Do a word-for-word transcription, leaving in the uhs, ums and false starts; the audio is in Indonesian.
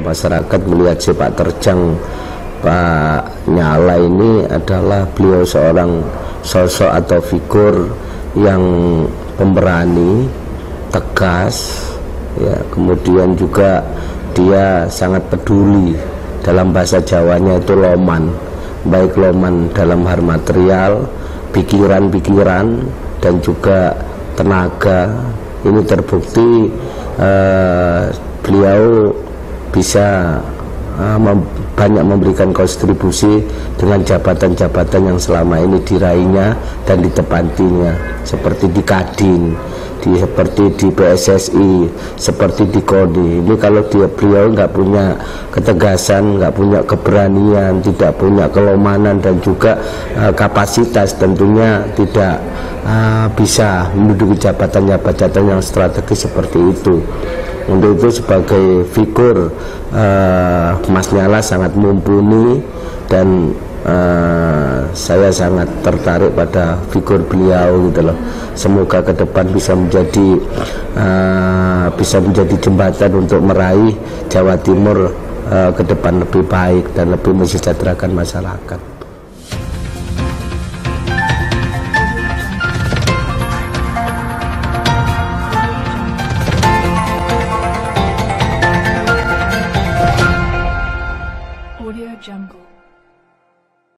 masyarakat melihat sepak terjang Pak Nyala ini adalah beliau seorang sosok atau figur yang pemberani, tegas, ya, kemudian juga dia sangat peduli. Dalam bahasa Jawanya itu loman, baik loman dalam hal material, pikiran-pikiran, dan juga tenaga. Ini terbukti eh, beliau bisa eh, mem banyak memberikan kontribusi dengan jabatan-jabatan yang selama ini diraihnya dan ditepatinya, seperti di Kadin, di, seperti di P S S I, seperti di Koni. Ini kalau dia beliau nggak punya ketegasan, nggak punya keberanian, tidak punya kelomanan dan juga uh, kapasitas, tentunya tidak uh, bisa menduduki jabatan-jabatan yang strategis seperti itu. Untuk itu sebagai figur uh, Mas Nyala sangat mumpuni, dan uh, saya sangat tertarik pada figur beliau gitu loh. Semoga ke depan bisa menjadi uh, bisa menjadi jembatan untuk meraih Jawa Timur uh, ke depan lebih baik dan lebih mensejahterakan masyarakat.